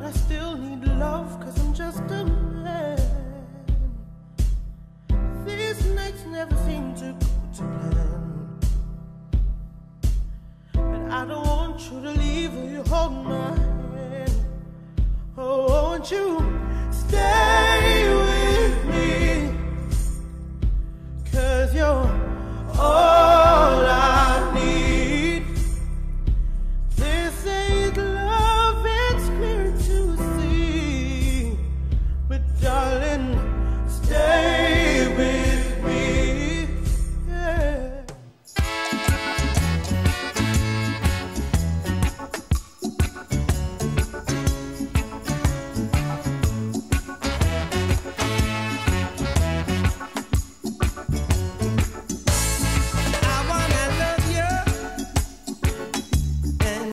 I still need love, cause I'm just a man. These nights never seem to go to plan, but I don't want you to leave. Will you hold my hand? Oh, won't you?